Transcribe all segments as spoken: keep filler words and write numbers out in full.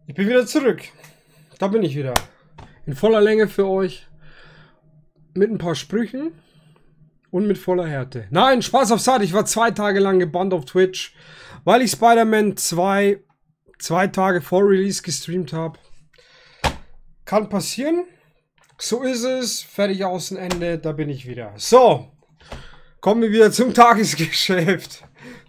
Ich bin wieder zurück. Da bin ich wieder. In voller Länge für euch. Mit ein paar Sprüchen. Und mit voller Härte. Nein, Spaß auf Saat. Ich war zwei Tage lang gebannt auf Twitch. Weil ich Spider-Man zwei zwei Tage vor Release gestreamt habe. Kann passieren. So ist es. Fertig aus dem Ende. Da bin ich wieder. So. Kommen wir wieder zum Tagesgeschäft.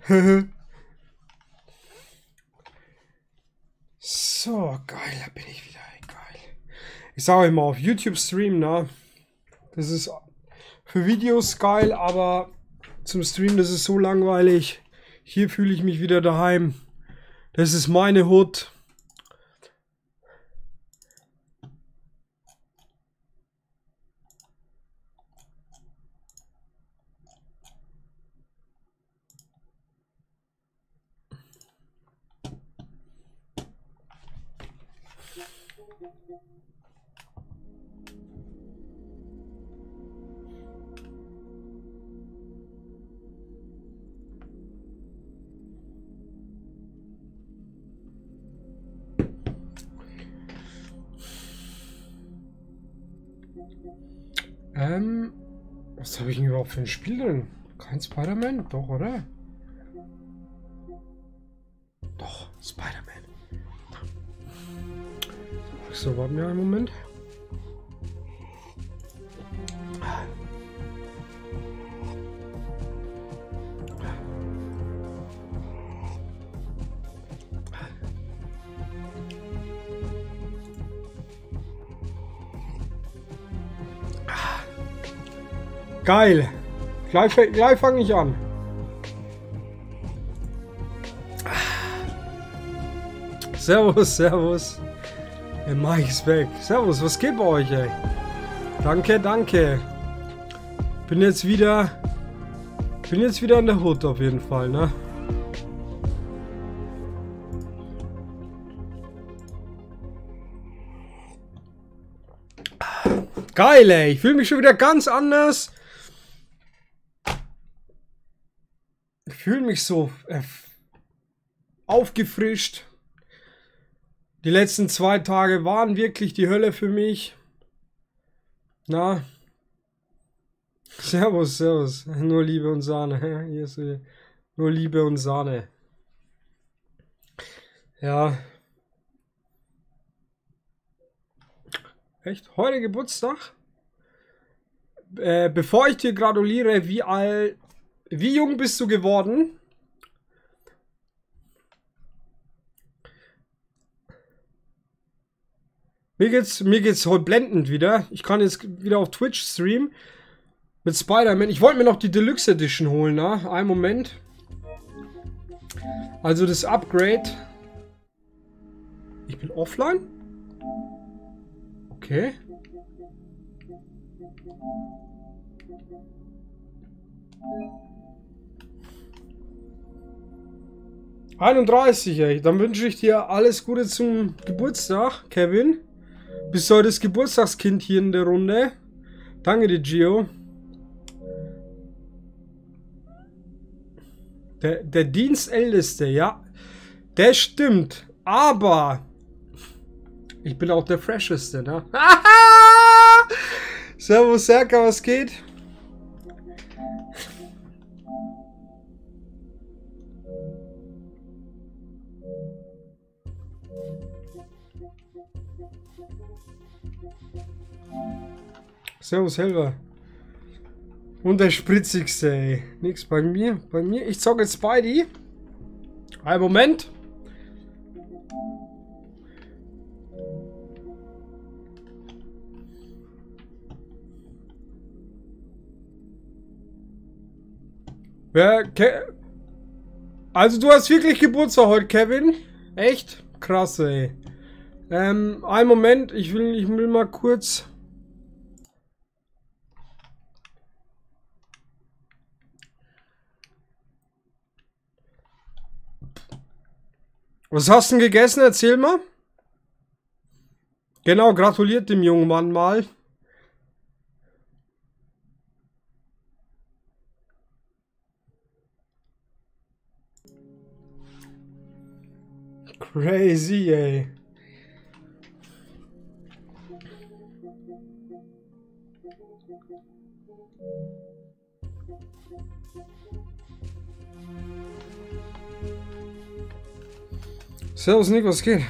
So, geil, da bin ich wieder. Geil. Ich sage euch mal, auf YouTube streamen, ne? Das ist für Videos geil, aber zum Stream, das ist so langweilig. Hier fühle ich mich wieder daheim. Das ist meine Hut. Ähm, was habe ich denn überhaupt für ein Spiel drin? Kein Spider-Man? Doch, oder? Doch, Spider-Man. So, warten wir einen Moment. Geil. Gleich, gleich fange ich an. Servus, servus. Der Mike ist weg. Servus, was geht bei euch, ey? Danke, danke. Bin jetzt wieder... Bin jetzt wieder in der Hut auf jeden Fall, ne? Geil, ey. Ich fühle mich schon wieder ganz anders. Ich fühle mich so äh, aufgefrischt. Die letzten zwei Tage waren wirklich die Hölle für mich. Na? Servus, servus. Nur Liebe und Sahne. Hier ist nur Liebe und Sahne. Ja. Echt? Heute Geburtstag? Äh, bevor ich dir gratuliere, wie alt... Wie jung bist du geworden? Mir geht's, mir geht's heute blendend wieder. Ich kann jetzt wieder auf Twitch streamen. Mit Spider-Man. Ich wollte mir noch die Deluxe Edition holen, ne? Einen Moment. Also das Upgrade. Ich bin offline? Okay. einunddreißig, ey. Dann wünsche ich dir alles Gute zum Geburtstag, Kevin. Bist heute das Geburtstagskind hier in der Runde. Danke dir, Gio. Der, der Dienstälteste, ja. Der stimmt. Aber ich bin auch der Fresheste, ne? Servus, Serka, was geht? Servus, Helver. Und der spritzigste, ey. Nix bei mir. Bei mir. Ich zocke jetzt Spidey. Ein Moment. Wer, Ke also du hast wirklich Geburtstag heute, Kevin? Echt? Krass, ey. Ähm, ein Moment. Ich will, ich will mal kurz... Was hast du denn gegessen? Erzähl mal. Genau, gratuliert dem jungen Mann mal. Crazy, ey. Servus Nick, was geht?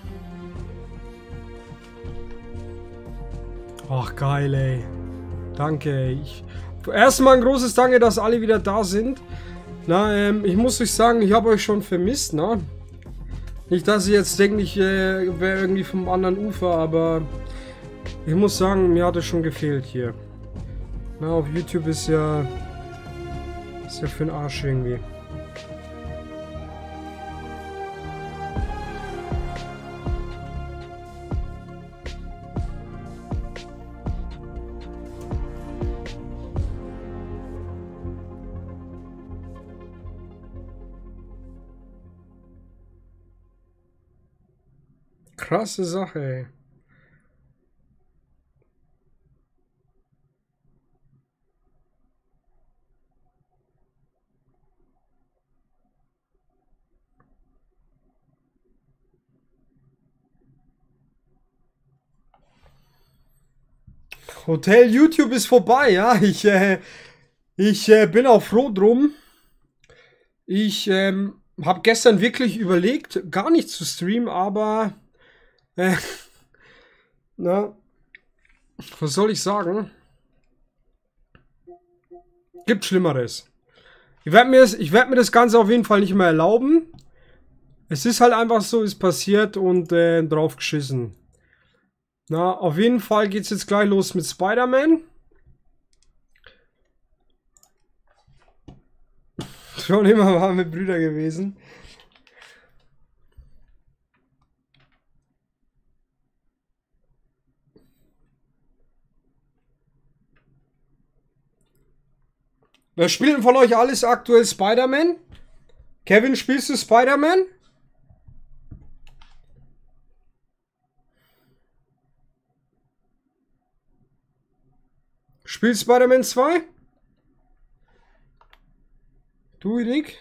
Ach geil, ey. Danke, ey. Ich, erstmal ein großes Danke, dass alle wieder da sind. Na, ähm, ich muss euch sagen, ich habe euch schon vermisst, na. Nicht, dass ihr jetzt denkt, ich äh, wäre irgendwie vom anderen Ufer, aber ich muss sagen, mir hat es schon gefehlt hier. Na, auf YouTube ist ja, ist ja für den Arsch irgendwie. Krasse Sache, ey. Hotel YouTube ist vorbei, ja. Ich, äh, ich äh, bin auch froh drum. Ich ähm, habe gestern wirklich überlegt, gar nicht zu streamen, aber äh, na, was soll ich sagen? Gibt Schlimmeres. Ich werde mir, ich werd mir das Ganze auf jeden Fall nicht mehr erlauben. Es ist halt einfach so, ist passiert und äh, drauf geschissen. Na, auf jeden Fall geht es jetzt gleich los mit Spider-Man. Schon immer warme Brüder gewesen. Wer spielt denn von euch alles aktuell Spider-Man? Kevin, spielst du Spider-Man? Spielt Spider-Man zwei? Du, Nick?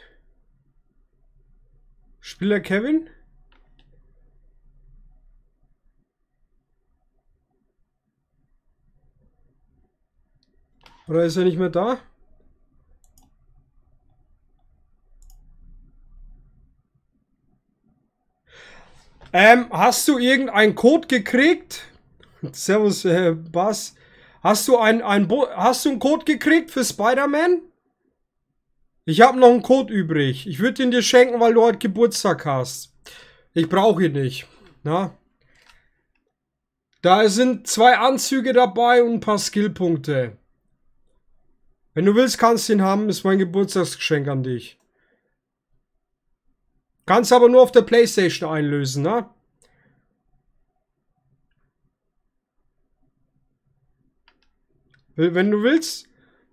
Spielt er Kevin? Oder ist er nicht mehr da? Ähm, hast du irgendeinen Code gekriegt? Servus, äh, Bass. Hast du ein, ein Bo hast du einen Code gekriegt für Spider-Man? Ich habe noch einen Code übrig. Ich würde ihn dir schenken, weil du heute Geburtstag hast. Ich brauche ihn nicht. Na? Da sind zwei Anzüge dabei und ein paar Skillpunkte. Wenn du willst, kannst du ihn haben. Ist mein Geburtstagsgeschenk an dich. Kannst aber nur auf der PlayStation einlösen, ne? Wenn du willst.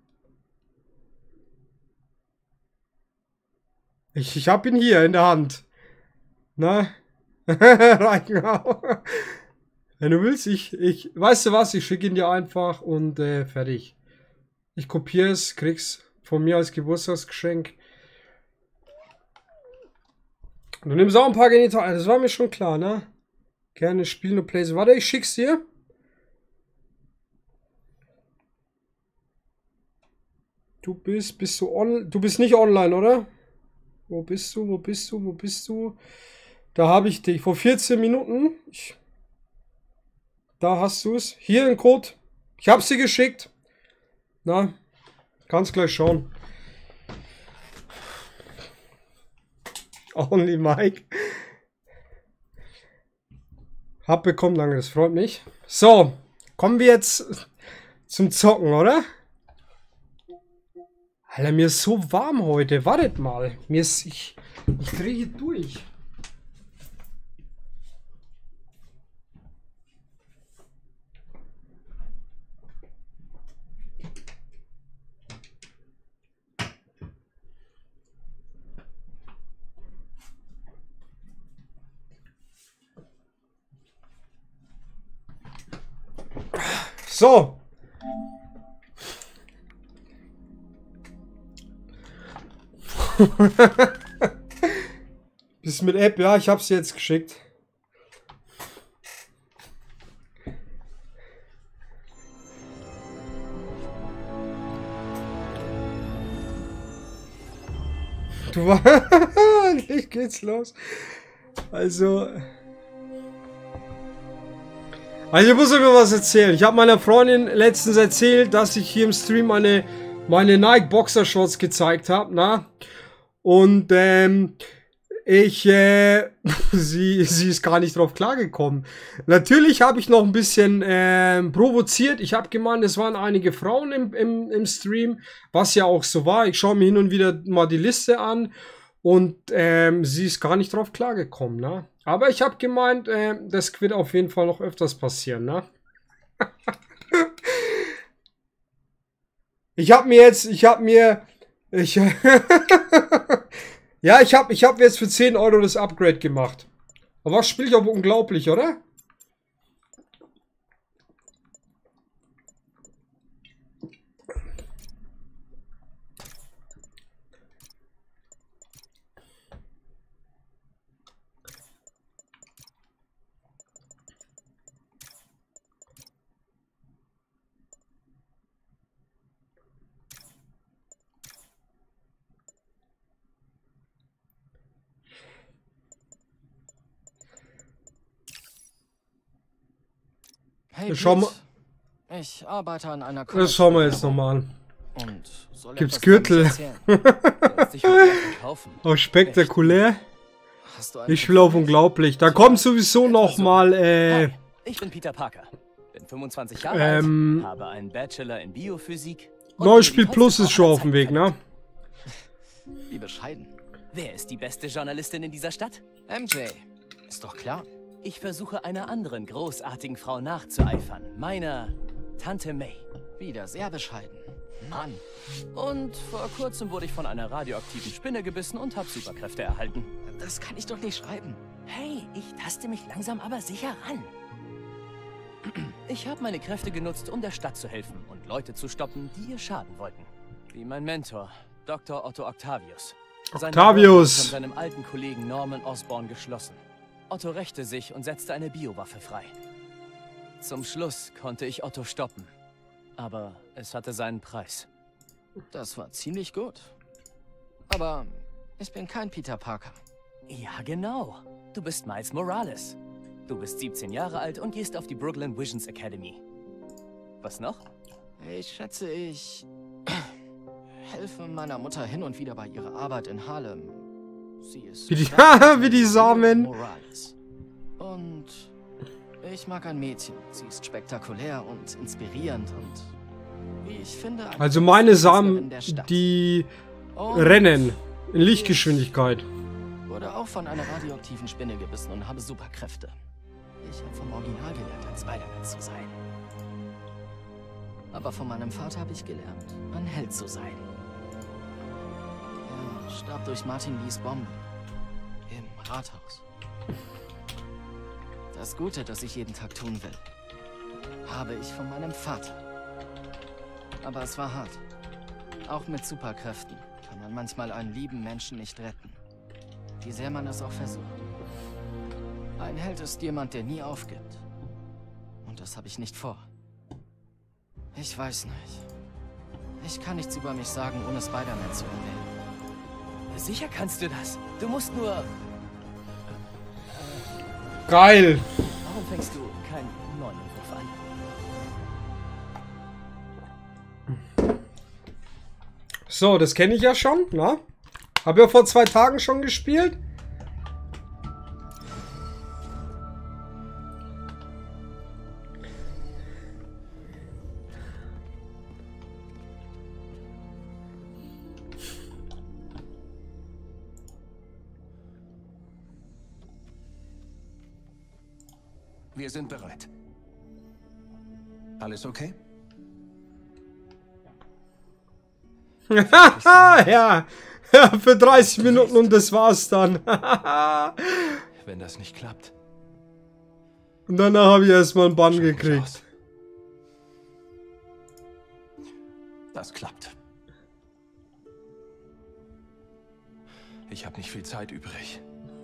Ich, ich hab ihn hier in der Hand. Na? Reichenau. Wenn du willst, ich, ich, weißt du was, ich schicke ihn dir einfach und äh, fertig. Ich kopiere es, krieg's von mir als Geburtstagsgeschenk. Du nimmst auch ein paar Genitalien, das war mir schon klar, ne? Gerne spielen und Plays. Warte, ich schick's dir. Du bist, bist du on, du bist nicht online, oder? Wo bist du, wo bist du, wo bist du? Da habe ich dich, vor vierzehn Minuten. Ich, da hast du es. Hier ein Code. Ich habe sie geschickt. Na, kannst gleich schauen. Only Mike. Hab bekommen, danke, das freut mich. So, kommen wir jetzt zum Zocken, oder? Alter, mir ist so warm heute. Wartet mal. Mir ist, ich, ich drehe hier durch. So. Bist mit App? Ja, ich hab's jetzt geschickt. Du war. Endlich geht's los. Also. Also ich muss euch mal was erzählen. Ich habe meiner Freundin letztens erzählt, dass ich hier im Stream meine, meine Nike Boxershorts gezeigt habe, na? Und ähm, ich, äh, sie, sie ist gar nicht drauf klargekommen. Natürlich habe ich noch ein bisschen äh, provoziert. Ich habe gemeint, es waren einige Frauen im, im, im Stream, was ja auch so war. Ich schaue mir hin und wieder mal die Liste an und ähm, sie ist gar nicht drauf klargekommen, ne? Aber ich habe gemeint, äh, das wird auf jeden Fall noch öfters passieren, ne? Ich habe mir jetzt, ich habe mir, ich, ja, ich habe ich hab jetzt für zehn Euro das Upgrade gemacht. Aber was spiele ich aber unglaublich, oder? Hey, Das schauen wir, Pete. Ich arbeite an einer das schauen wir jetzt nochmal an. Und soll Gibt's etwas über Gürtel? mich erzählen. Du lässt dich heute kaufen. Oh, spektakulär. Hast du einen Ich will auf unglaublich. Da kommt sowieso noch mal, äh, Hi, ich bin Peter Parker. Bin fünfundzwanzig Jahre Ähm, alt, habe einen Bachelor in Biophysik. und neues bin die Spiel Plus tollste ist schon Frau auf dem aller Weg, ne? Zeiten. Wie bescheiden. Wer ist die beste Journalistin in dieser Stadt? M J. Ist doch klar. Ich versuche einer anderen großartigen Frau nachzueifern. Meiner Tante May. Wieder sehr bescheiden. Mann. Und vor kurzem wurde ich von einer radioaktiven Spinne gebissen und habe Superkräfte erhalten. Das kann ich doch nicht schreiben. Hey, ich taste mich langsam aber sicher ran. Ich habe meine Kräfte genutzt, um der Stadt zu helfen und Leute zu stoppen, die ihr schaden wollten. Wie mein Mentor, Doktor Otto Octavius. Sein Labor wurde Octavius. von seinem alten Kollegen Norman Osborn geschlossen. Otto rächte sich und setzte eine Biowaffe frei. Zum Schluss konnte ich Otto stoppen. Aber es hatte seinen Preis. Das war ziemlich gut. Aber ich bin kein Peter Parker. Ja, genau. Du bist Miles Morales. Du bist siebzehn Jahre alt und gehst auf die Brooklyn Visions Academy. Was noch? Ich schätze, ich helfe meiner Mutter hin und wieder bei ihrer Arbeit in Harlem. Sie ist Wie die, wie die Samen. Morales. Und ich mag ein Mädchen. Sie ist spektakulär und inspirierend und wie ich finde, eine Also meine Künstlerin Samen, der Stadt. die Und rennen in Lichtgeschwindigkeit. wurde auch von einer radioaktiven Spinne gebissen und habe Superkräfte. Ich habe vom Original gelernt, ein Spider-Man zu sein. Aber von meinem Vater habe ich gelernt, ein Held zu sein. Er starb durch Martin Lees Bombe. Im Rathaus. Das Gute, das ich jeden Tag tun will, habe ich von meinem Vater. Aber es war hart. Auch mit Superkräften kann man manchmal einen lieben Menschen nicht retten. Wie sehr man es auch versucht. Ein Held ist jemand, der nie aufgibt. Und das habe ich nicht vor. Ich weiß nicht. Ich kann nichts über mich sagen, ohne Spider-Man zu erwähnen. Sicher kannst du das. Du musst nur... Geil. Warum fängst du keinen neuen Entwurf an? So, das kenne ich ja schon, na? Habe ja vor zwei Tagen schon gespielt. Wir sind bereit. Alles okay? ja. Ja, für dreißig Minuten und das war's dann. Wenn das nicht klappt. Und danach habe ich erstmal einen Bann schau mich gekriegt. aus. Das klappt. Ich habe nicht viel Zeit übrig.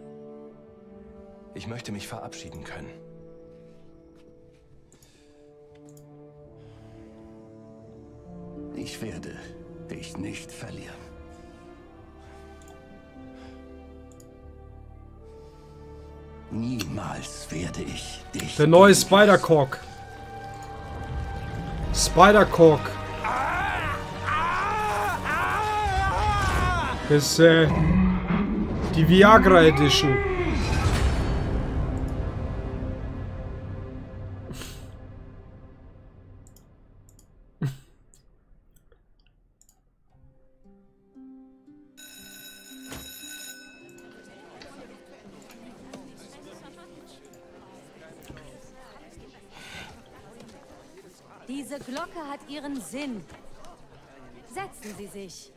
Ich möchte mich verabschieden können. Ich werde dich nicht verlieren. Niemals werde ich dich... Der neue Spider-Cock. Spider-Cock. Das ist äh, die Viagra Edition. Diese Glocke hat ihren Sinn. Setzen Sie sich.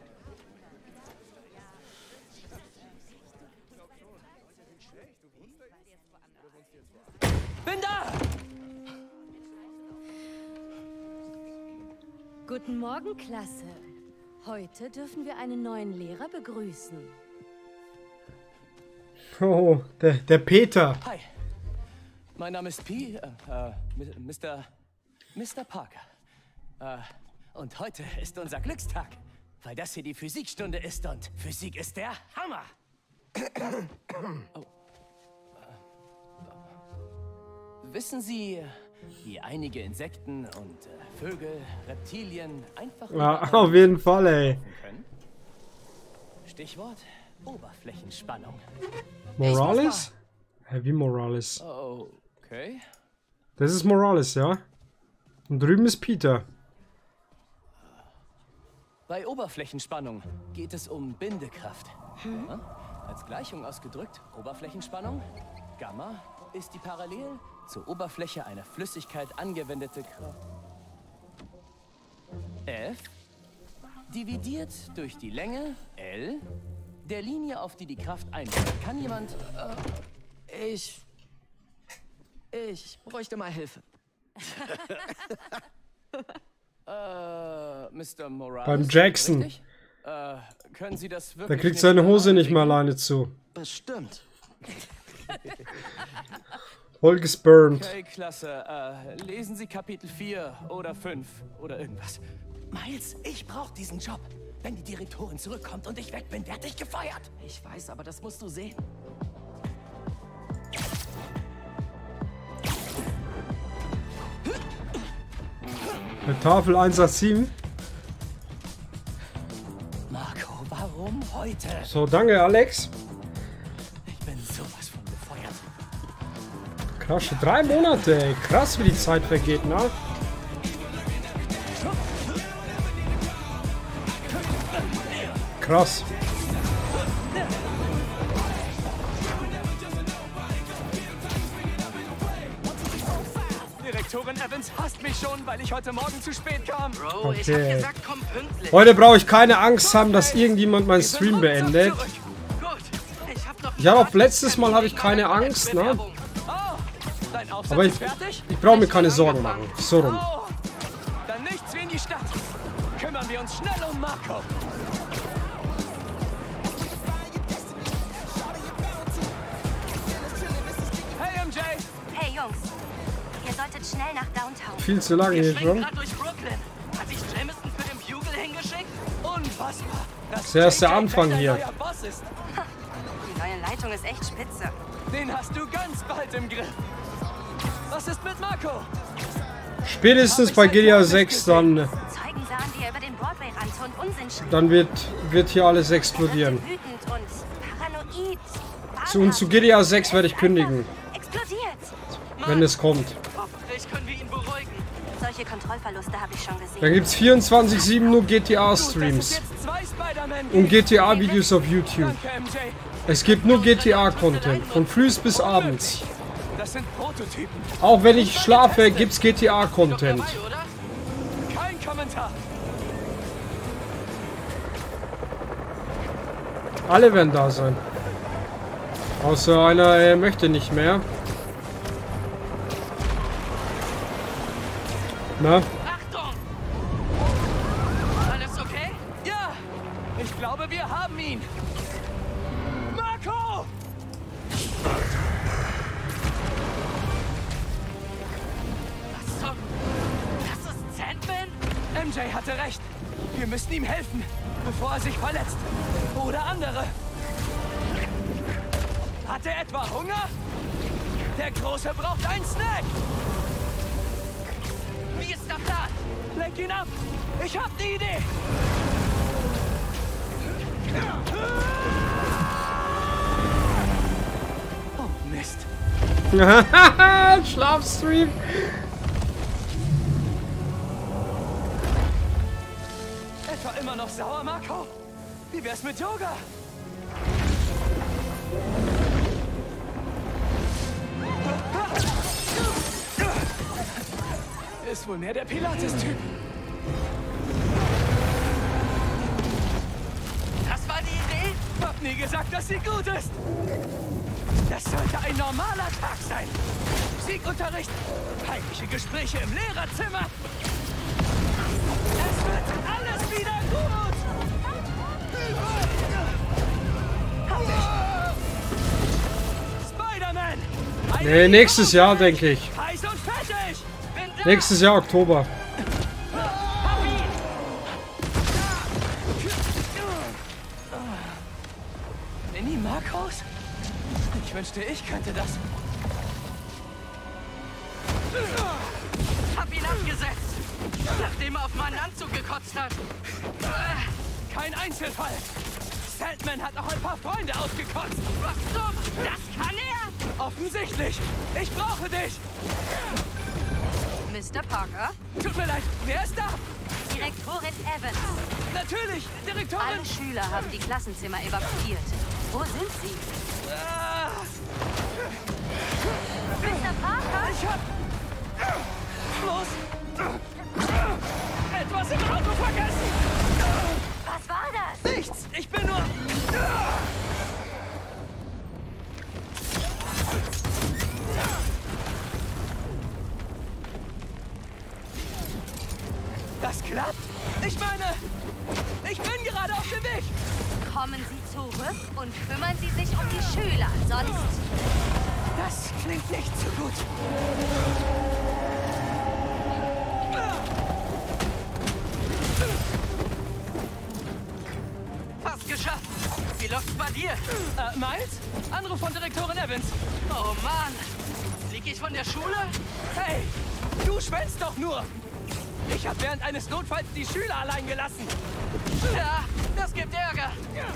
Bin da! Guten Morgen, Klasse. Heute dürfen wir einen neuen Lehrer begrüßen. Oh, der, der Peter. Hi. Mein Name ist P. Äh, äh, Mister Mister Parker. Äh, und heute ist unser Glückstag, weil das hier die Physikstunde ist und Physik ist der Hammer. Oh. Äh, wissen Sie, wie einige Insekten und äh, Vögel, Reptilien einfach Ja, auf jeden Fall, ey. können? Stichwort Oberflächenspannung. Morales? Hä, wie Morales? Okay. Das ist Morales, ja? Und drüben ist Peter. Bei Oberflächenspannung geht es um Bindekraft. Hm? Als Gleichung ausgedrückt, Oberflächenspannung, Gamma, ist die parallel zur Oberfläche einer Flüssigkeit angewendete Kraft. F dividiert durch die Länge L der Linie, auf die die Kraft einwirkt. Kann jemand... Äh, ich... Ich bräuchte mal Hilfe. äh, Mister Morales? Beim Jackson. Richtig? Äh, können Sie das wirklich... Der kriegt seine Hose nicht mehr alleine zu. Bestimmt. Voll gesburnt. Okay, klasse. Äh, lesen Sie Kapitel vier oder fünf oder irgendwas. Miles, ich brauche diesen Job. Wenn die Direktorin zurückkommt und ich weg bin, werd ich gefeuert. Ich weiß, aber das musst du sehen. Bei Tafel eins acht sieben. Marco, warum heute? So, danke, Alex. Ich bin sowas von gefeuert. Krass, schon drei Monate, ey. Krass, wie die Zeit vergeht, ne? Krass. Direktorin Evans hasst mich schon, weil ich heute Morgen zu spät kam. Bro, Okay. ich hab gesagt, komm pünktlich. Heute brauche ich keine Angst haben, dass irgendjemand meinen Stream beendet. Gut. Ich hab noch... Ja, auch letztes Mal hatte ich keine Angst, ne? Oh, dein Aufsatz Aber ich, ist fertig? ich brauche mir keine Sorgen machen. So rum. Oh, dann nichts wie in die Stadt. Kümmern wir uns schnell um Marco. Hey, M J! Hey Jungs, ihr solltet schnell nach Downtown. Viel zu lange Wir hier schwingen schon. gerade durch Brooklyn. Hat dich Jameson für den Bugle hingeschickt? Unfassbar. Das ist erst der Anfang hier. Neuer Boss ist. Die neue Leitung ist echt spitze. Den hast du ganz bald im Griff. Was ist mit Marco? Spätestens bei G T A sechs, dann, Zeugen sahen, wie er über den Broadway rannte und Unsinn schrie. dann wird, wird hier alles explodieren. Wütend und paranoid. Zu, und zu G T A sechs werde ich kündigen, Explodiert. wenn es kommt. Hoffentlich können wir ihn beruhigen. Solche Kontrollverluste habe ich schon gesehen. Da gibt es vierundzwanzig sieben nur G T Das A-Streams ist jetzt zwei Spider-Man. und G T A-Videos auf YouTube. Danke, M J. Es gibt nur G T A-Content, von frühs bis abends. Das sind Prototypen. Auch wenn ich schlafe, gibt's G T A-Content. Dabei, oder? Kein Kommentar. Alle werden da sein. Außer einer äh, möchte nicht mehr. Na? Achtung! Alles okay? Ja, ich glaube, wir haben ihn. Marco! Was zum... Das ist Sandman? M J hatte recht. Wir müssen ihm helfen, bevor er sich verletzt. Oder andere. Hat er etwa Hunger? Der Große braucht einen Snack! Wie ist der Plan? Lenk ihn ab! Ich hab die Idee! Oh, Mist. Schlafstream. Etwa immer noch sauer, Marco? Wie wär's mit Yoga? Ist wohl mehr der Pilates-Typ. Das war die Idee? Hab nie gesagt, dass sie gut ist. Das sollte ein normaler Tag sein. Musikunterricht, heimliche Gespräche im Lehrerzimmer. Es wird alles wieder gut. Spider-Man! Nee, nächstes Jahr, denke ich. Heiß und fertig! Bin da! Nächstes Jahr Oktober. Hab ihn! Mini Marcos? Ich wünschte, ich könnte das. Hab ihn abgesetzt! Nachdem er auf meinen Anzug gekotzt hat. Kein Einzelfall. Sandman hat auch ein paar Freunde ausgekotzt. Was zum? Das kann er! Offensichtlich. Ich brauche dich. Mister Parker? Tut mir leid. Wer ist da? Direktorin Evans. Natürlich. Direktorin. Alle Schüler haben die Klassenzimmer evakuiert. Wo sind sie? Ah, Mister Parker? ich hab... Los. Etwas im Auto vergessen. Was war das? Nichts. Ich bin nur... Das klappt. Ich meine, ich bin gerade auf dem Weg. Kommen Sie zurück und kümmern Sie sich um die Schüler. Sonst... Das klingt nicht so gut. Fast geschafft! Wie läuft's bei dir? Äh, Miles? Anruf von Direktorin Evans. Oh Mann! Flieg ich von der Schule? Hey, du schwänzt doch nur. Ich habe während eines Notfalls die Schüler allein gelassen. Ja, das gibt Ärger.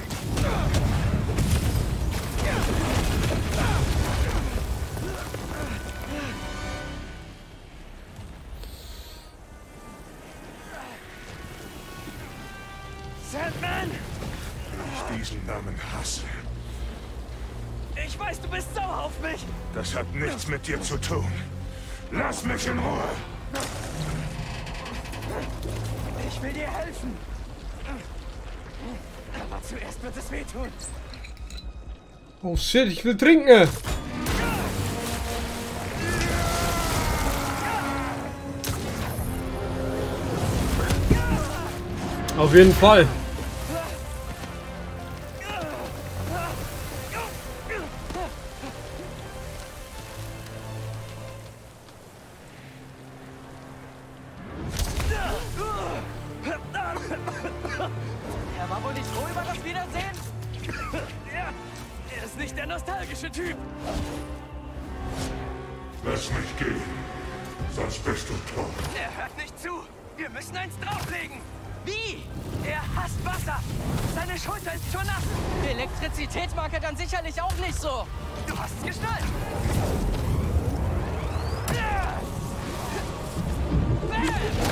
Sandman! Ich diesen Namen hasse. Ich weiß, du bist sauer auf mich. Das hat nichts mit dir zu tun. Lass mich in Ruhe. Ich will dir helfen. Aber zuerst wird es wehtun. Oh shit, ich will trinken. Auf jeden Fall. Er war wohl nicht froh über das Wiedersehen? Ja, er ist nicht der nostalgische Typ. Lass mich gehen. Sonst bist du tot. Er hört nicht zu. Wir müssen eins drauflegen. Wie? Er hasst Wasser. Seine Schulter ist schon nass. Elektrizität mag er dann sicherlich auch nicht so. Du hast es geschnallt. Ja. Bam!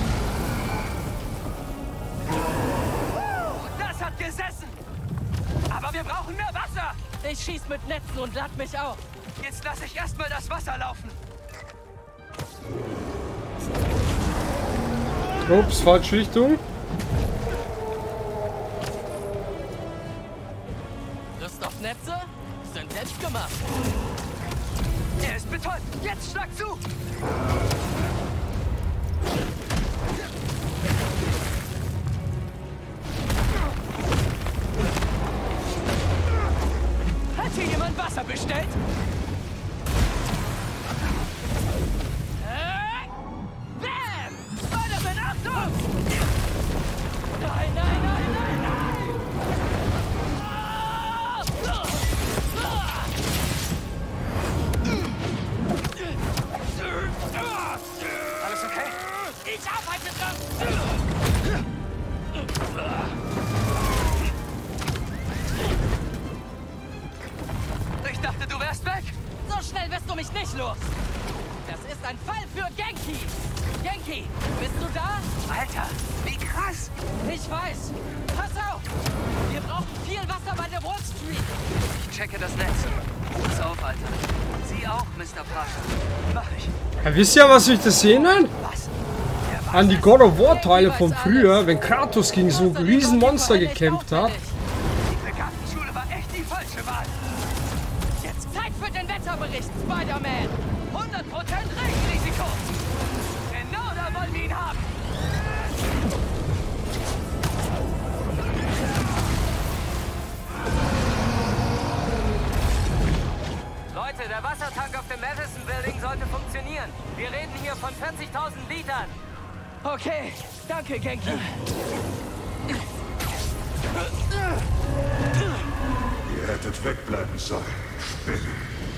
Uh, das hat gesessen. Aber wir brauchen mehr Wasser. Ich schieß mit Netzen und lad mich auf. Jetzt lasse ich erstmal das Wasser laufen. Ups, falsche Richtung. Lust auf Netze? Sind selbst gemacht. Er ist betäubt. Jetzt schlag zu. Hat hier jemand Wasser bestellt? Äh, Bam! Spider-Man, Achtung! Nein, nein, nein, nein, nein! Ah! Ah! schnell wirst du mich nicht los. Das ist ein Fall für Genki. Genki, bist du da? Alter, wie krass. Ich weiß. Pass auf. Wir brauchen viel Wasser bei der Wall Street. Ich checke das Netz. Pass auf, Alter. Sie auch, Mister Pascha. Mach ich. Ja, wisst ihr, was ich das sehen will? Was? An die God of War Teile von früher, wenn Kratos gegen so ein Riesenmonster gekämpft hat. Die Begabtenschule war echt die falsche Wahl. Jetzt Zeit für den Wetterbericht, Spider-Man. hundert Prozent Regenrisiko. Genau da wollen wir ihn haben. Leute, der Wassertank auf dem Madison Building sollte funktionieren. Wir reden hier von vierzigtausend Litern. Okay, danke, Genki. Ihr hättet wegbleiben sollen. Spinnen.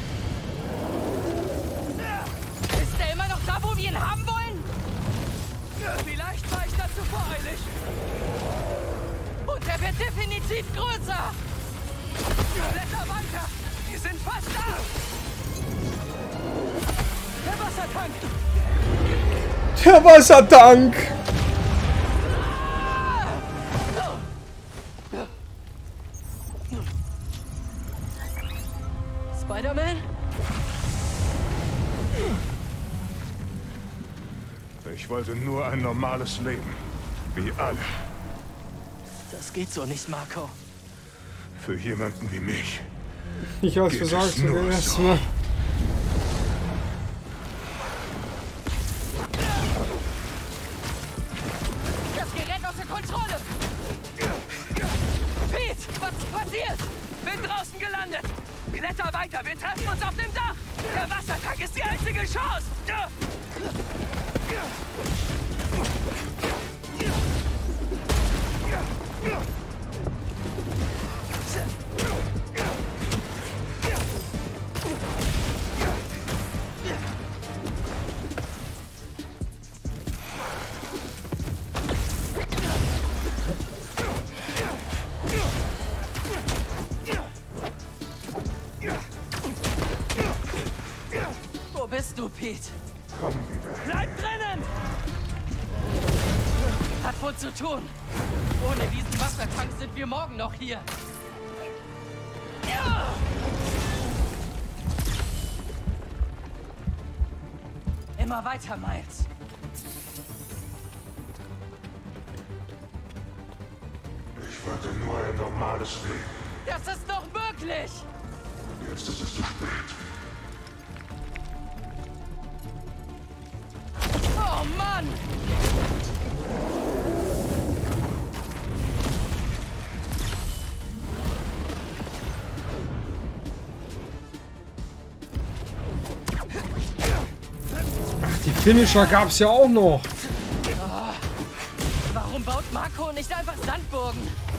Ist er immer noch da, wo wir ihn haben wollen? Vielleicht war ich dazu voreilig. Und er wird definitiv größer. Blätter weiter. Wir sind fast da. Der Wassertank. Der Wassertank! Spider-Man? Ich wollte nur ein normales Leben. Wie alle. Das geht so nicht, Marco. Für jemanden wie mich. Ich hab's Geht gesagt, es zum nur ersten so. Mal. Das Gerät außer Kontrolle! Pete, was ist passiert? Bin draußen gelandet. Kletter weiter, wir treffen uns auf dem Dach. Der Wassertank ist die einzige Chance. Wo bist du, Pete? Komm wieder. Bleib drinnen! Hat wohl zu tun. Ohne diesen Wassertank sind wir morgen noch hier. Ja! Immer weiter, Miles. Ich wollte nur ein normales Leben. Das ist doch möglich! Jetzt ist es zu spät. Oh Mann! Die Finisher gab's ja auch noch. Warum baut Marco nicht einfach Sandburgen?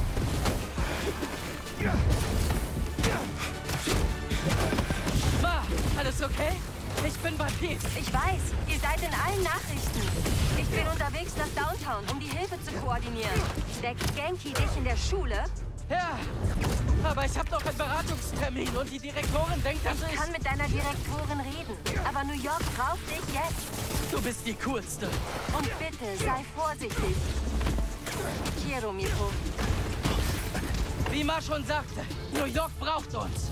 Ma, alles okay? Ich bin bei Pete. Ich weiß, ihr seid in allen Nachrichten. Ich bin unterwegs nach Downtown, um die Hilfe zu koordinieren. Deckt Genki dich in der Schule? Ja, aber ich habe noch einen Beratungstermin und die Direktorin denkt, dass Ich ich... kann mit deiner Direktorin reden, aber New York braucht dich jetzt. Du bist die Coolste. Und bitte, sei vorsichtig. Quiero, Miko. Wie Ma schon sagte, New York braucht uns.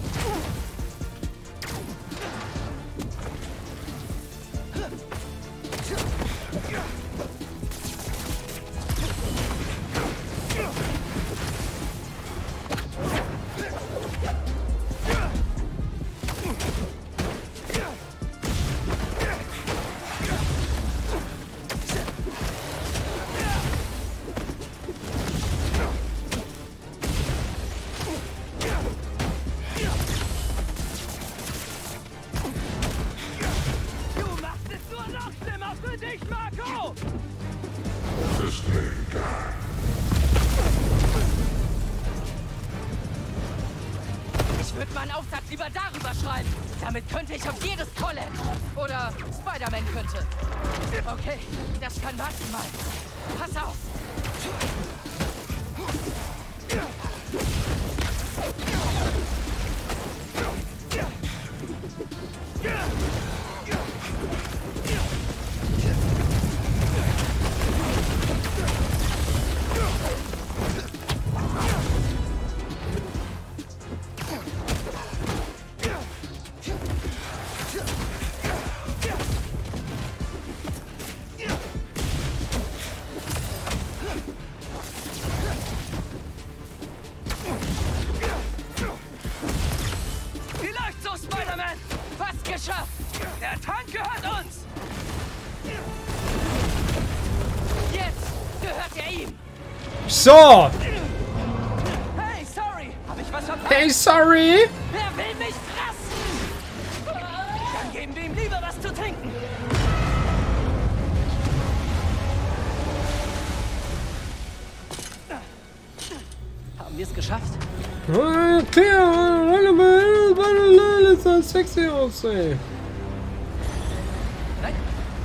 Du machst es nur noch schlimmer für dich, Marco! Das ist mir egal. Ich würde meinen Aufsatz lieber darüber schreiben. Damit könnte ich auf jedes College. Oder Spider-Man könnte. Okay, das kann warten mal. Pass auf! Geschafft! Der Tank gehört uns! Jetzt gehört er ihm! So! Hey, sorry! Hab ich was verpasst? Hey, sorry! Wer will mich fressen? Dann geben wir ihm lieber was zu trinken! Haben wir es geschafft? Okay, das sexy aussehen. Nein.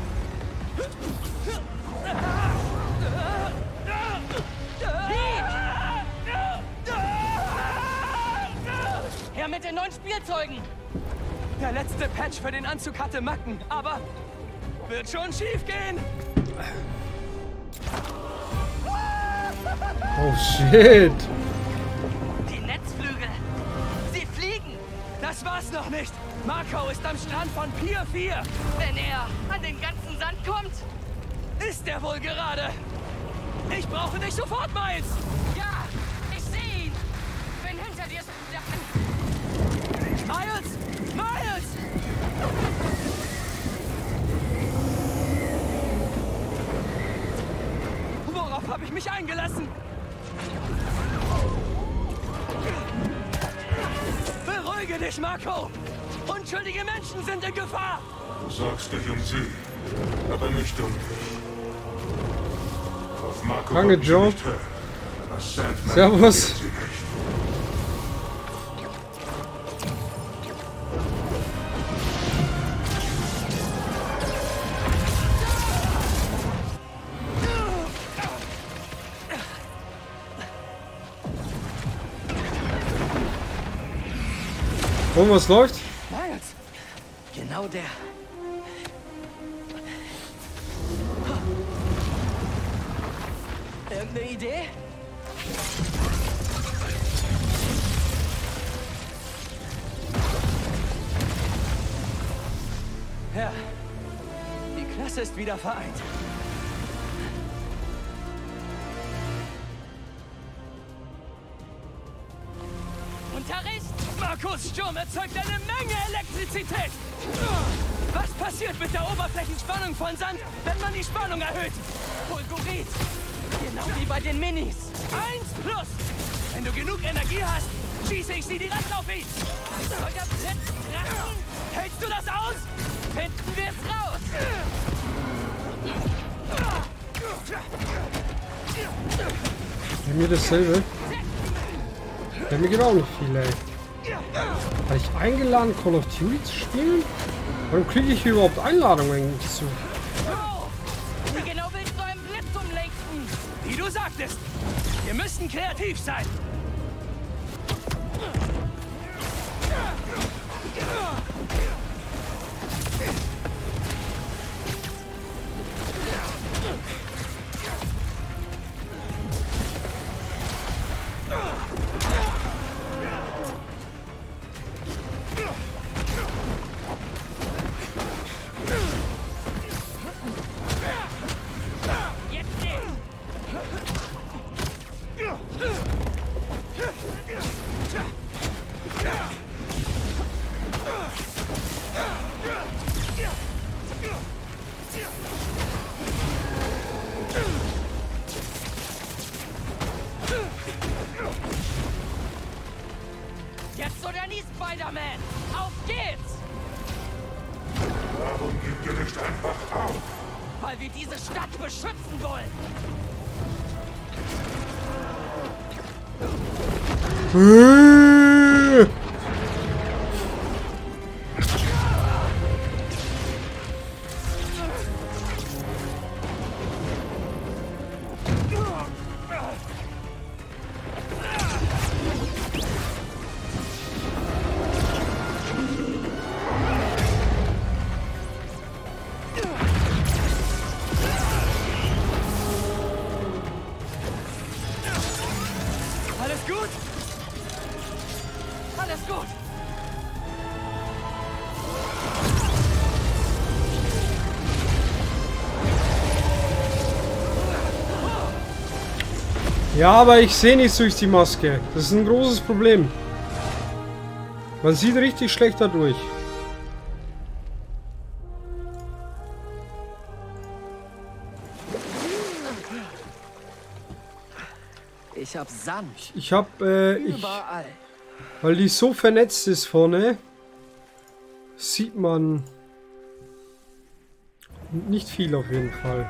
Her mit den neuen Spielzeugen! Der letzte Patch für den Anzug hatte Macken, aber wird schon schief gehen! Oh shit! Die Netzflügel! Sie fliegen! Das war's noch nicht! Marco ist am Strand von Pier vier! Wenn er an den ganzen Sand kommt! Ist er wohl gerade? Ich brauche dich sofort, Miles! Ja! Ich sehe ihn! Bin hinter dir! Miles! Miles! Worauf habe ich mich eingelassen? Beruhige dich, Marco! Unschuldige Menschen sind in Gefahr! Du sorgst dich um sie, aber nicht um mich. Auf Marco Danke, wollten sie Joe. nicht hören. Was Sandman Servus. probiert sie nicht. Und was läuft? Miles! Genau der. Irgendeine Idee? Ja, die Klasse ist wieder vereint. Unterricht! Markus Sturm erzeugt eine Menge Elektrizität! Was passiert mit der Oberflächenspannung von Sand, wenn man die Spannung erhöht? Fulgurit! Genau wie bei den Minis! Eins plus! Wenn du genug Energie hast, schieße ich sie direkt auf ihn! Soll der Blitz treffen? Hältst du das aus? Finden wir es raus! Bei mir dasselbe. Bei mir geht auch nicht viel, ey. Habe ich eingeladen, Call of Duty zu spielen? Warum kriege ich hier überhaupt Einladungen zu? Oh, wie genau willst du einen Blitz umlenken? Wie du sagtest, wir müssen kreativ sein. Jetzt nicht! Jetzt oder nie, Spider-Man! Auf geht's! Warum gibt ihr nicht einfach auf? Weil wir diese Stadt beschützen wollen! Äh. Alles gut? Alles gut! Ja, aber ich sehe nichts durch die Maske. Das ist ein großes Problem. Man sieht richtig schlecht dadurch. Ich hab Sand. Ich, ich hab, äh, ich, Überall. weil die so vernetzt ist vorne, sieht man nicht viel auf jeden Fall.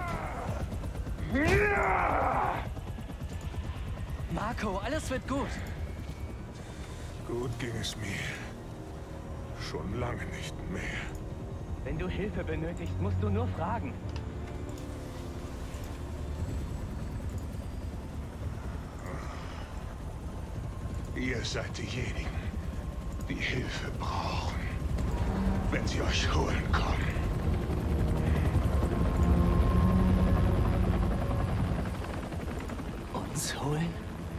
Marco, alles wird gut. Gut ging es mir. Schon lange nicht mehr. Wenn du Hilfe benötigst, musst du nur fragen. Ihr seid diejenigen, die Hilfe brauchen, wenn sie euch holen kommen. Uns holen?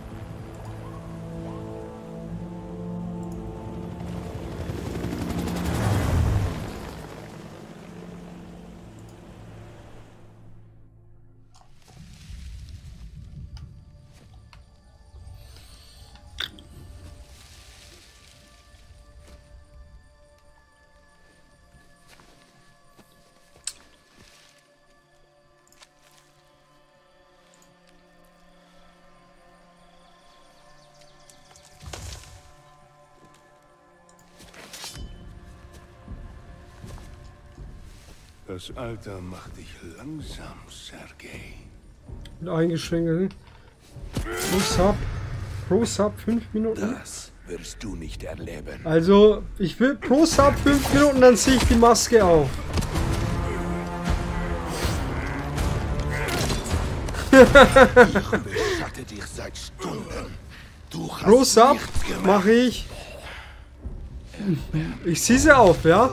Das Alter macht dich langsam, Sergei. Mit eingeschränkten. Pro Sub. Pro Sub fünf Minuten. Das wirst du nicht erleben. Also, ich will pro Sub fünf Minuten, dann ziehe ich die Maske auf. Ich hatte dich seit Stunden. Du hast Pro Sub nichts gemacht. mache ich. Ich ziehe sie auf, ja?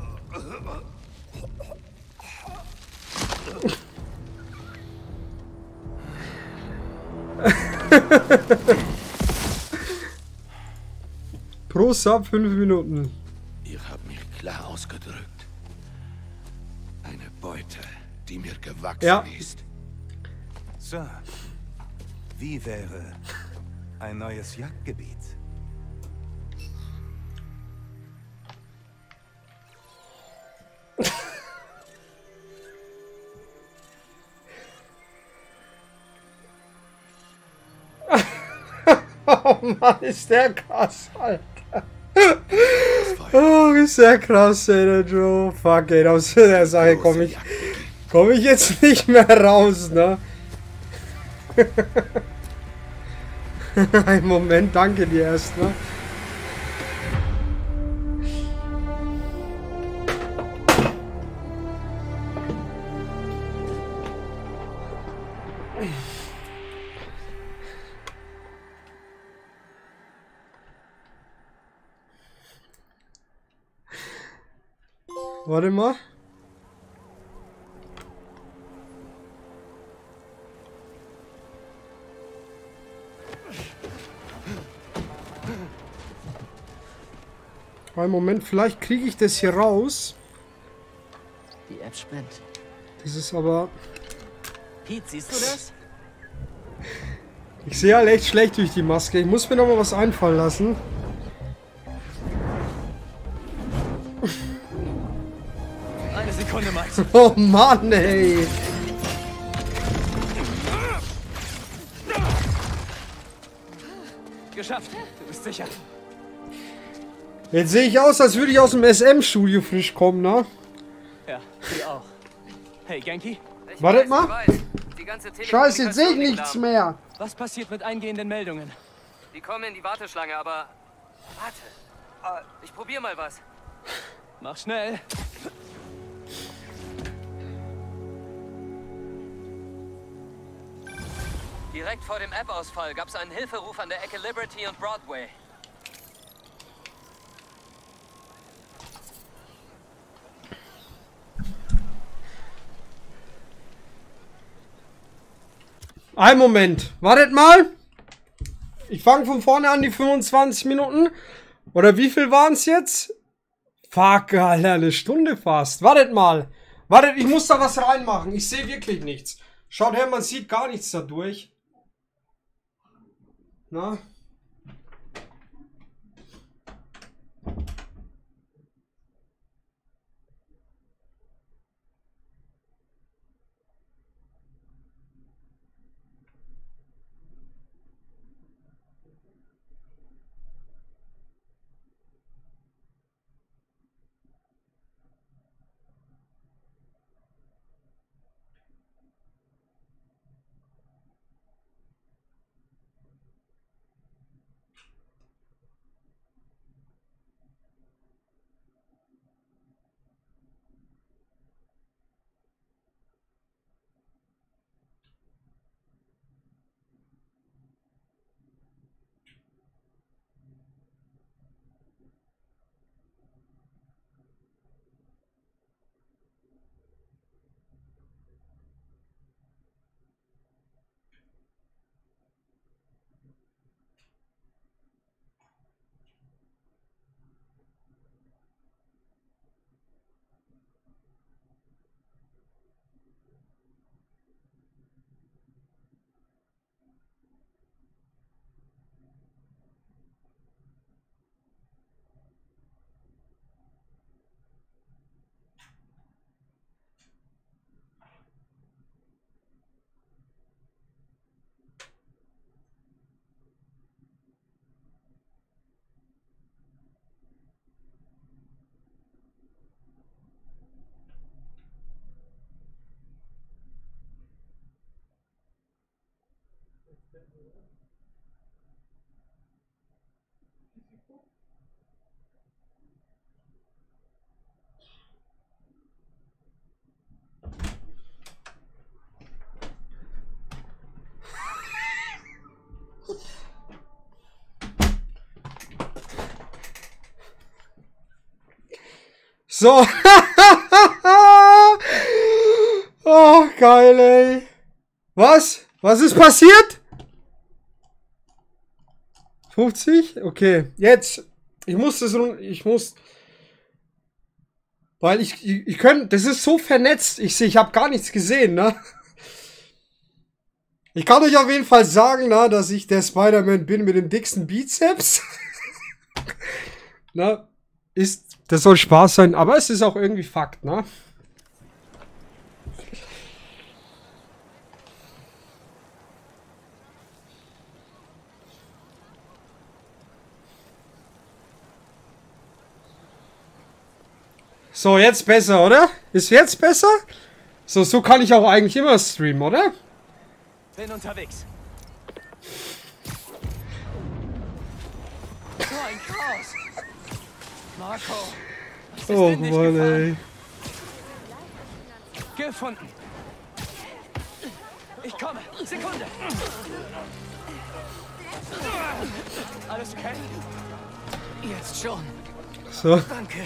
Pro Sub fünf Minuten. Ihr habt mich klar ausgedrückt. Eine Beute, die mir gewachsen Ja. ist. So. Wie wäre ein neues Jagdgebiet? Oh Mann, ist der krass, Alter. Oh, ist der krass, ey, der Joe. Fuck, ey, aus der Sache komme ich, komm ich jetzt nicht mehr raus, ne? Einen Moment, danke dir erst, ne? Warte mal. Einen Moment, vielleicht kriege ich das hier raus. Die App spinnt. Das ist aber... Pete, siehst du das? Ich sehe halt echt schlecht durch die Maske. Ich muss mir noch mal was einfallen lassen. Eine Sekunde, Max. Oh Mann, ey. Geschafft. Du bist sicher. Jetzt sehe ich aus, als würde ich aus dem S M-Studio frisch kommen, ne? Ja, du auch. Hey, Genki. Ich Wartet weiß, mal. ich weiß. Die ganze Scheiße, jetzt sehe ich Telekommunikation liegt nichts lahm. mehr. Was passiert mit eingehenden Meldungen? Die kommen in die Warteschlange, aber... Warte. Äh, Ich probiere mal was. Mach schnell. Direkt vor dem App-Ausfall gab es einen Hilferuf an der Ecke Liberty und Broadway. Ein Moment. Wartet mal. Ich fange von vorne an, die fünfundzwanzig Minuten. Oder wie viel waren es jetzt? Fuck, Alter, eine Stunde fast. Wartet mal. Wartet, ich muss da was reinmachen. Ich sehe wirklich nichts. Schaut her, man sieht gar nichts dadurch. Na? So. Oh, geil, ey. Was? Was ist passiert? fünfzig? Okay. Jetzt. Ich muss das... Ich muss... Weil ich... Ich, ich könnte... Das ist so vernetzt. Ich sehe... Ich habe gar nichts gesehen, ne? Ich kann euch auf jeden Fall sagen, na, dass ich der Spider-Man bin mit den dicksten Bizeps. Na, ist... Das soll Spaß sein, aber es ist auch irgendwie Fakt, ne? So, jetzt besser, oder? Ist jetzt besser? So, so kann ich auch eigentlich immer streamen, oder? Bin unterwegs. So ein Chaos. Marco, was ist Oh denn nicht Mann, gefahren? ey. Gefunden. Ich komme. Sekunde. Alles okay? Jetzt schon. So. Danke.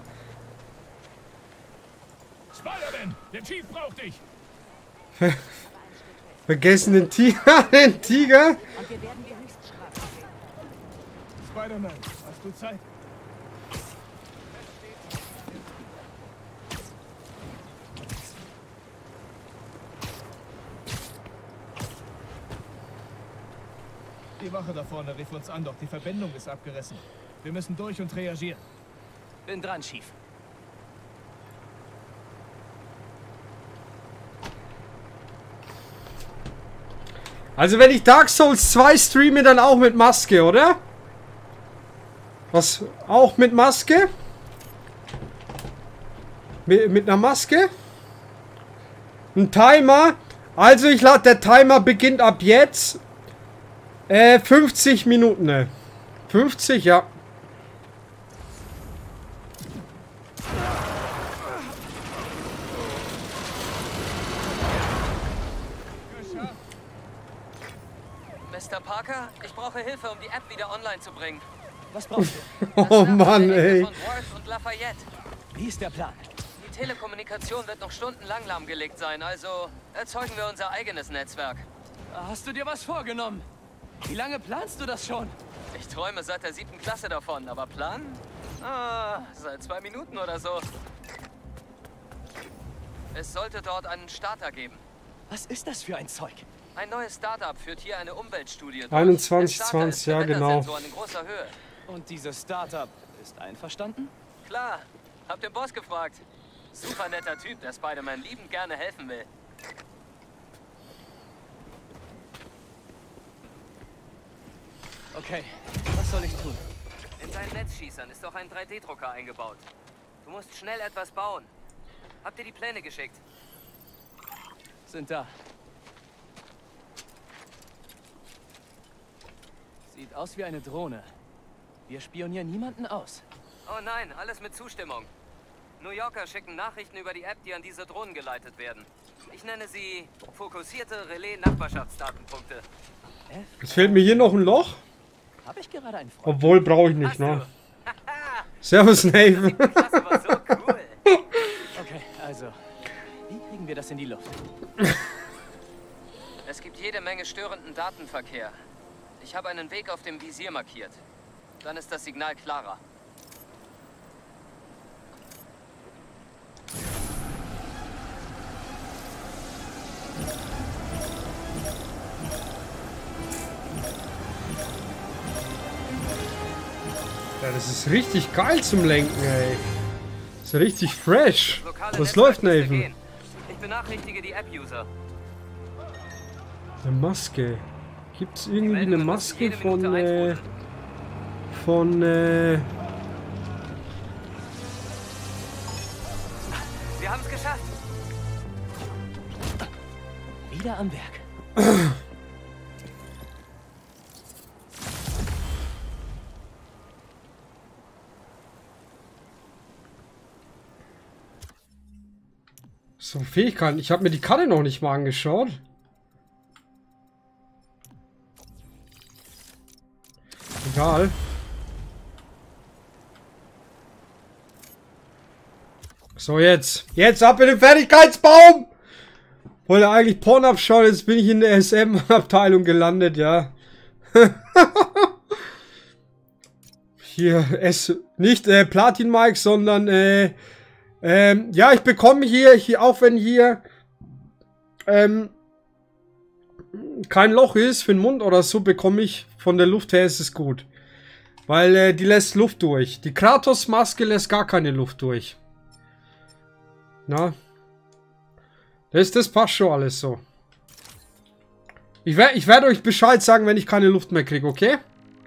Spider-Man, der Chief braucht dich. Vergessen den Tiger, den Tiger. Und wir werden dir Höchststrafe geben. Spider-Man, hast du Zeit? Die Wache da vorne rief uns an, doch die Verbindung ist abgerissen. Wir müssen durch und reagieren. Bin dran, Chief. Also wenn ich Dark Souls zwei streame, dann auch mit Maske, oder? Was? Auch mit Maske? Mit, mit einer Maske? Ein Timer? Also ich lade, der Timer beginnt ab jetzt. Äh, fünfzig Minuten, ne? fünfzig, ja. Mister Parker, ich brauche Hilfe, um die App wieder online zu bringen. Was brauchst du? Oh Mann, ey. Von Worth und Lafayette. Wie ist der Plan? Die Telekommunikation wird noch stundenlang lahmgelegt sein, also erzeugen wir unser eigenes Netzwerk. Hast du dir was vorgenommen? Wie lange planst du das schon? Ich träume seit der siebten Klasse davon, aber planen? Ah, seit zwei Minuten oder so. Es sollte dort einen Starter geben. Was ist das für ein Zeug? Ein neues Startup führt hier eine Umweltstudie durch. einundzwanzig, Der Starter ist zwanzig, für ja genau. Wettersensoren in großer Höhe. Und dieses Startup ist einverstanden? Klar, hab den Boss gefragt. Super netter Typ, der Spider-Man liebend gerne helfen will. Okay, was soll ich tun? In seinen Netzschießern ist doch ein drei D Drucker eingebaut. Du musst schnell etwas bauen. Habt ihr die Pläne geschickt? Sind da. Sieht aus wie eine Drohne. Wir spionieren niemanden aus. Oh nein, alles mit Zustimmung. New Yorker schicken Nachrichten über die App, die an diese Drohnen geleitet werden. Ich nenne sie fokussierte Relais-Nachbarschaftsdatenpunkte. Es fehlt mir hier noch ein Loch. Habe ich gerade einen Freund? Obwohl, brauche ich nicht, ne? Servus, Nave. Das war so cool. Okay, also, wie kriegen wir das in die Luft? Es gibt jede Menge störenden Datenverkehr. Ich habe einen Weg auf dem Visier markiert. Dann ist das Signal klarer. Ja, das ist richtig geil zum Lenken, ey. Das ist richtig fresh. Lokale Was läuft, Netzwerk müsste Nathan? gehen. Ich benachrichtige die App-User. Eine Maske. Gibt es irgendwie eine Meldungen müssen Maske jede von, Minute äh, eintrudeln. von, äh, Wir haben es geschafft. Wieder am Werk. So, Fähigkeiten. Ich habe mir die Karte noch nicht mal angeschaut. Egal. So, jetzt. Jetzt ab in den Fertigkeitsbaum! Wollte eigentlich Porn abschauen, jetzt bin ich in der S M-Abteilung gelandet, ja. Hier, es nicht äh, Platin Mike, sondern äh, ähm, ja, ich bekomme hier, hier, auch wenn hier ähm, kein Loch ist für den Mund oder so, bekomme ich von der Luft her, ist es gut. Weil äh, die lässt Luft durch. Die Kratos-Maske lässt gar keine Luft durch. Na? Das, das passt schon alles so. Ich werde ich werd euch Bescheid sagen, wenn ich keine Luft mehr kriege, okay?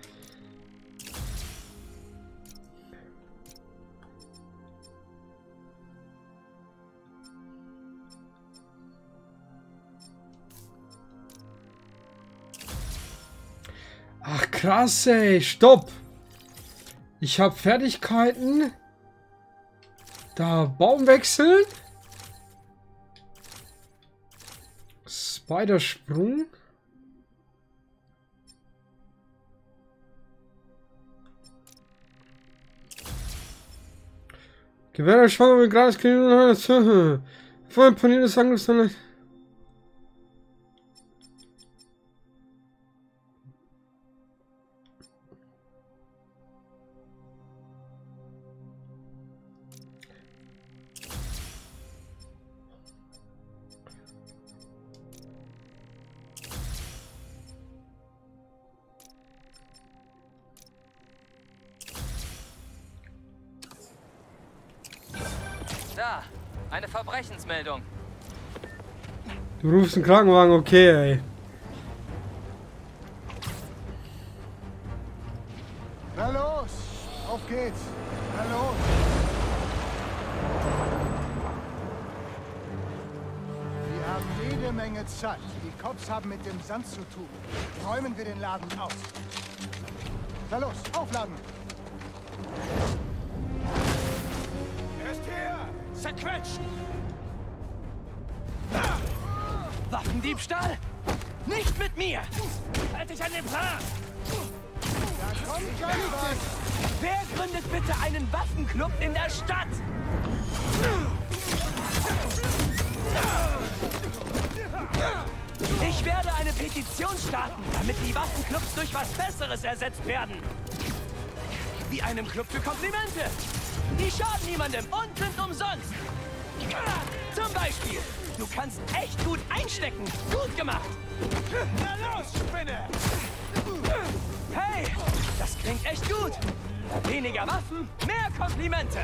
Ach krass, ey. Stopp. Ich habe Fertigkeiten. Da Baum wechseln. Spidersprung. Gewehr der Schwanger mit Gras kriegen. Vorher paniertes Angriffs. Da, eine Verbrechensmeldung. Du rufst einen Krankenwagen, okay, ey. Na los, auf geht's. Na los. Wir haben jede Menge Zeit. Die Cops haben mit dem Sand zu tun. Räumen wir den Laden aus. Na los, aufladen. Zerquetschen! Waffendiebstahl? Nicht mit mir! Halt dich an den Plan! Da kommt schon was! Wer gründet bitte einen Waffenclub in der Stadt? Ich werde eine Petition starten, damit die Waffenclubs durch was Besseres ersetzt werden. Wie einem Club für Komplimente. Die schaden niemandem und sind umsonst. Zum Beispiel, du kannst echt gut einstecken. Gut gemacht. Na los, Spinne! Hey, das klingt echt gut. Weniger Waffen, mehr Komplimente.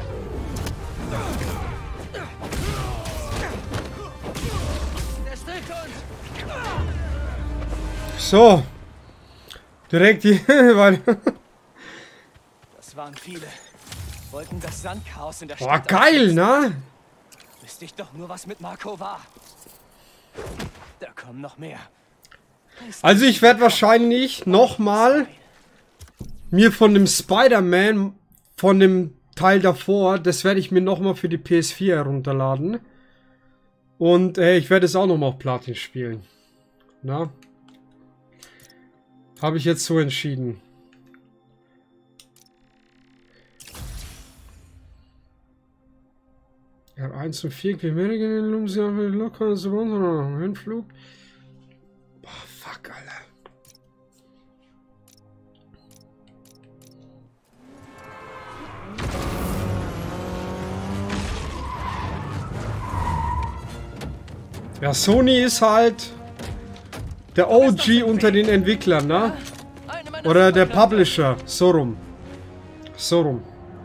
Der streckt uns. So. Direkt hier, weil... Das waren viele. Wollten das Sandchaos in der Boah, Stadt geil, ne? Wüsste ich doch nur, was mit Marco war. Da kommen noch mehr. Also ich werde wahrscheinlich nochmal mir von dem Spider-Man, von dem Teil davor, das werde ich mir nochmal für die P S vier herunterladen. Und äh, ich werde es auch nochmal auf Platin spielen. Na? Habe ich jetzt so entschieden. Ja, eins und vier Kilometer gehen in den locker so runter. Hinflug. Boah, fuck, Alter. Ja, Sony ist halt der O G unter den Entwicklern, ne? Oder der Publisher. So rum. So rum.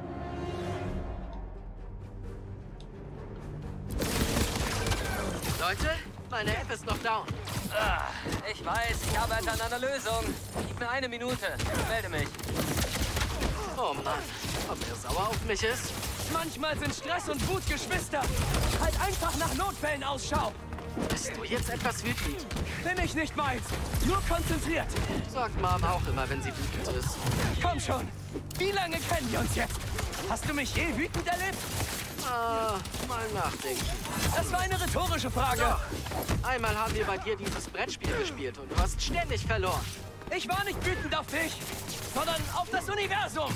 Leute, meine App ist noch down. Ah, ich weiß, ich arbeite an einer Lösung. Gib mir eine Minute. Ich melde mich. Oh Mann, ob er sauer auf mich ist? Manchmal sind Stress und Wut Geschwister. Halt einfach nach Notfällen Ausschau. Bist du jetzt etwas wütend? Bin ich nicht meins. Nur konzentriert. Sagt Mom auch immer, wenn sie wütend ist. Komm schon. Wie lange kennen wir uns jetzt? Hast du mich je wütend erlebt? Ah, mal nachdenken. Das war eine rhetorische Frage. Doch. Einmal haben wir bei dir dieses Brettspiel gespielt und du hast ständig verloren. Ich war nicht wütend auf dich, sondern auf das Universum.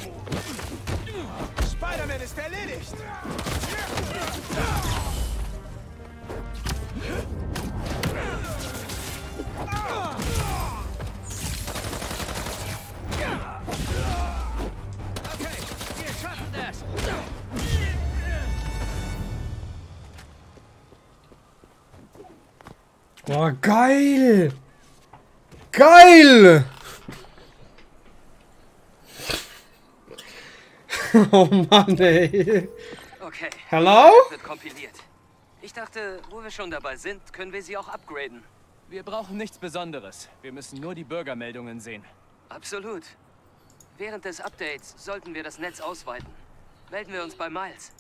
Spider-Man ist erledigt. Okay, wir schaffen das. Boah, geil! Geil! Oh Mann, ey. Okay. Hello? Wird kompiliert. Ich dachte, wo wir schon dabei sind, können wir sie auch upgraden. Wir brauchen nichts Besonderes. Wir müssen nur die Bürgermeldungen sehen. Absolut. Während des Updates sollten wir das Netz ausweiten. Melden wir uns bei Miles.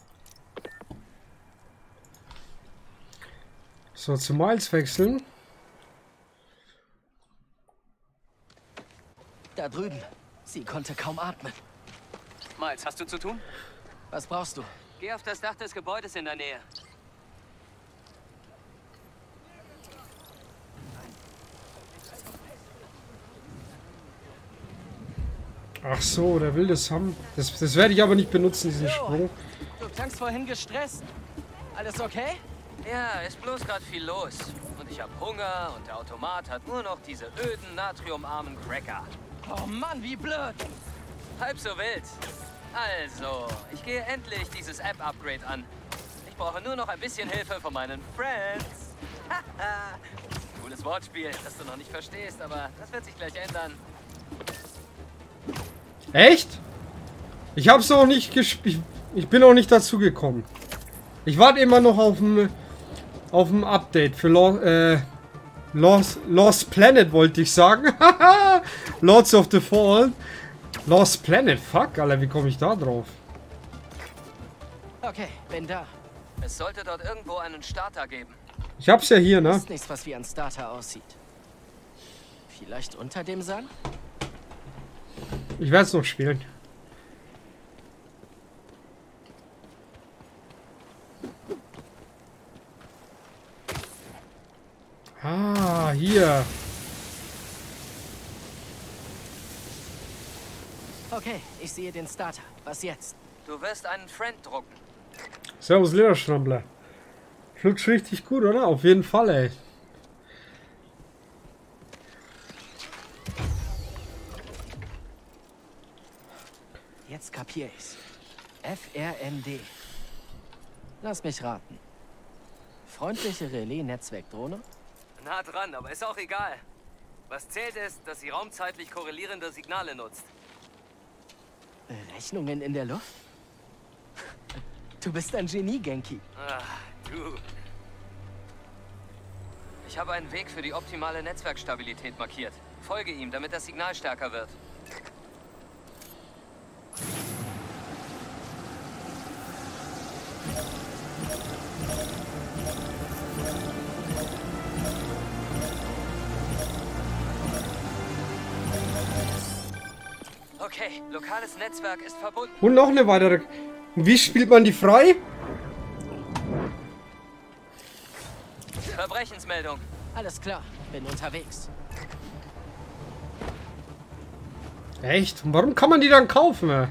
So, zu Miles wechseln. Da drüben. Sie konnte kaum atmen. Miles, hast du zu tun? Was brauchst du? Geh auf das Dach des Gebäudes in der Nähe. Ach so, der will das haben. Das, das werde ich aber nicht benutzen, diesen Sprung. Du klangst vorhin gestresst. Alles okay? Ja, ist bloß gerade viel los. Und ich habe Hunger und der Automat hat nur noch diese öden, natriumarmen Cracker. Oh Mann, wie blöd. Halb so wild. Also, ich gehe endlich dieses App-Upgrade an. Ich brauche nur noch ein bisschen Hilfe von meinen Friends. Cooles Wortspiel, das du noch nicht verstehst, aber das wird sich gleich ändern. Echt? Ich hab's noch nicht gespielt. Ich bin noch nicht dazu gekommen. Ich warte immer noch auf ein auf ein Update für Lo äh, Lost, Lost Planet, wollte ich sagen. Lords of the Fallen. Lost Planet, fuck, Alter, wie komme ich da drauf? Okay, bin da. Es sollte dort irgendwo einen Starter geben. Ich hab's ja hier, ne? Ist nichts, was wie ein Starter aussieht. Vielleicht unter dem Sand? Ich werde es noch spielen. Ah, hier. Okay, ich sehe den Starter. Was jetzt? Du wirst einen Friend drucken. Servus, Lederschrammler. Flutscht richtig gut, oder? Auf jeden Fall, ey. Jetzt kapier ich's. F R N D. Lass mich raten. Freundliche Relais-Netzwerkdrohne? Nah dran, aber ist auch egal. Was zählt ist, dass sie raumzeitlich korrelierende Signale nutzt. Rechnungen in der Luft? Du bist ein Genie, Genki. Ach, du. Ich habe einen Weg für die optimale Netzwerkstabilität markiert. Folge ihm, damit das Signal stärker wird. Okay, lokales Netzwerk ist verbunden. Und noch eine weitere. Wie spielt man die frei? Verbrechensmeldung. Alles klar, bin unterwegs. Echt? Und warum kann man die dann kaufen?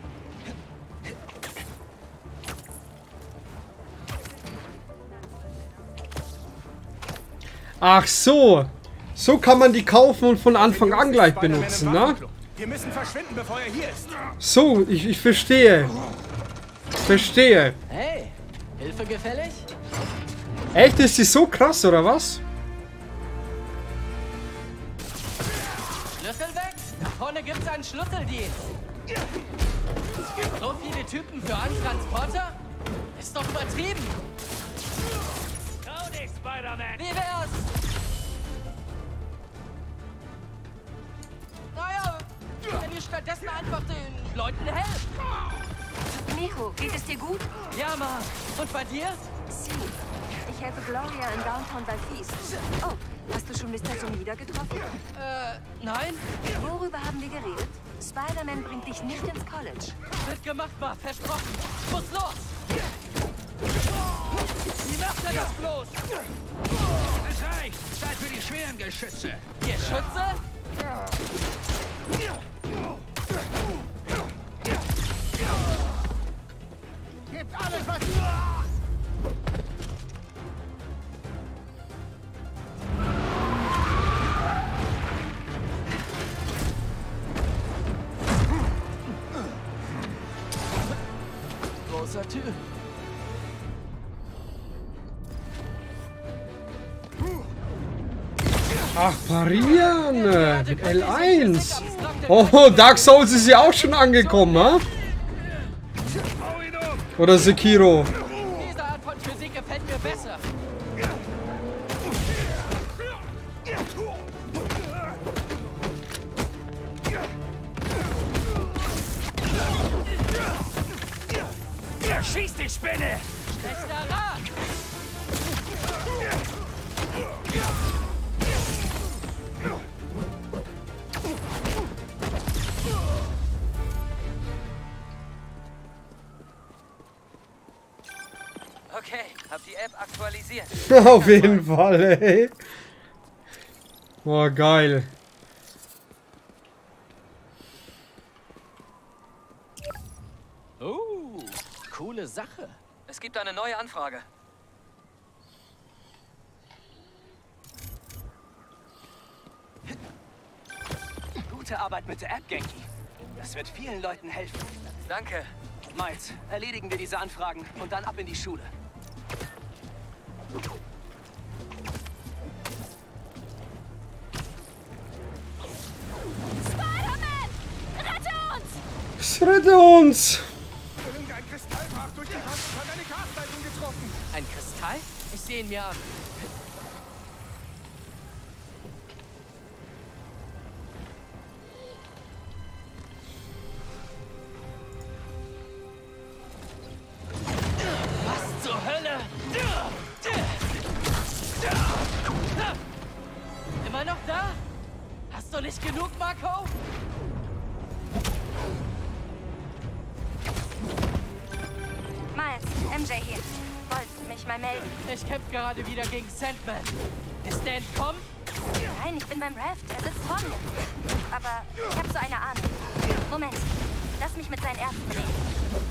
Ach so. So kann man die kaufen und von Anfang an gleich benutzen, ne? Wir müssen verschwinden, bevor er hier ist. So, ich, ich verstehe. Verstehe. Hey, Hilfe gefällig? Echt? Ist die so krass, oder was? Schlüssel weg? Da vorne gibt's einen Schlüsseldienst. So viele Typen für einen Transporter? Ist doch übertrieben. Trau dich, Spider-Man. Wie wär's? Naja, wenn ihr stattdessen einfach den Leuten helft. Nico, geht es dir gut? Ja, Mann. Und bei dir? Sie. Ich helfe Gloria in Downtown bei Fies. Oh, hast du schon Mister Somida getroffen? Äh, nein. Worüber haben wir geredet? Spider-Man bringt dich nicht ins College. Wird gemacht, Ma. Versprochen. Muss los. das bloß! Es reicht! Zeit für die schweren Geschütze! Geschütze? Gebt alles, was... Großer Typ. Ach, parieren! Mit L eins! Oh, Dark Souls ist ja auch schon angekommen, ha? Oder Sekiro? Diese Art von Physik gefällt mir besser. Schieß die Spinne! Schlechter Rat! Okay, hab die App aktualisiert. Auf jeden Fall, ey. Oh, geil. Oh, coole Sache. Es gibt eine neue Anfrage. Gute Arbeit mit der App, Genki. Das wird vielen Leuten helfen. Danke. Miles, erledigen wir diese Anfragen und dann ab in die Schule. Spider-Man! Rette uns! Rette uns! Ein Kristall brach durch die Wand und hat eine Gasleitung getroffen. Ein Kristall? Ich sehe ihn mir an. Was zur Hölle? Immer noch da? Hast du nicht genug, Marco? Miles, M J hier. Wollt mich mal melden? Ich kämpfe gerade wieder gegen Sandman. Ist der entkommen? Nein, ich bin beim Raft. Er sitzt vor mir. Aber ich habe so eine Ahnung. Moment. Lass mich mit seinen Ärzten reden.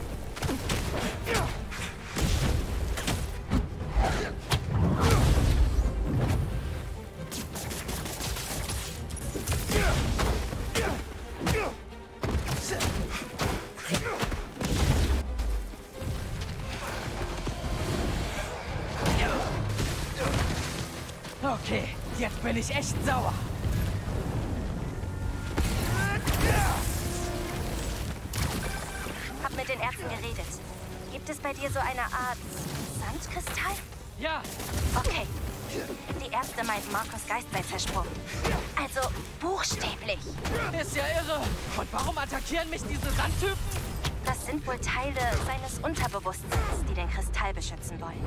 Okay, jetzt bin ich echt sauer. Hab mit den Ärzten geredet. Gibt es bei dir so eine Art Sandkristall? Ja. Okay. Die Ärzte meinten, Marcos Geist sei zersprungen. Also buchstäblich. Ist ja irre. Und warum attackieren mich diese Sandtypen? Das sind wohl Teile seines Unterbewusstseins, die den Kristall beschützen wollen.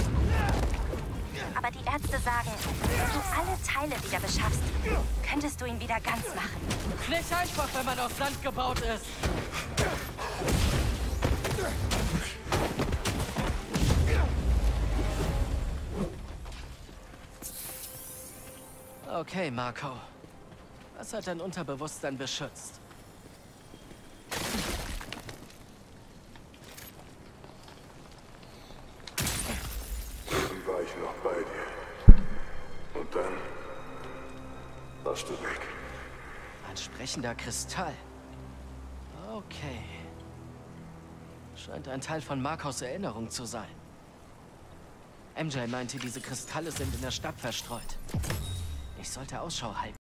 Aber die Ärzte sagen, wenn du alle Teile wieder beschaffst, könntest du ihn wieder ganz machen. Nicht einfach, wenn man aus Sand gebaut ist. Okay, Marco. Was hat dein Unterbewusstsein beschützt? Dann war ich noch bei dir. Und dann warst du weg. Ein sprechender Kristall. Okay. Scheint ein Teil von Marcos Erinnerung zu sein. M J meinte, diese Kristalle sind in der Stadt verstreut. Ich sollte Ausschau halten.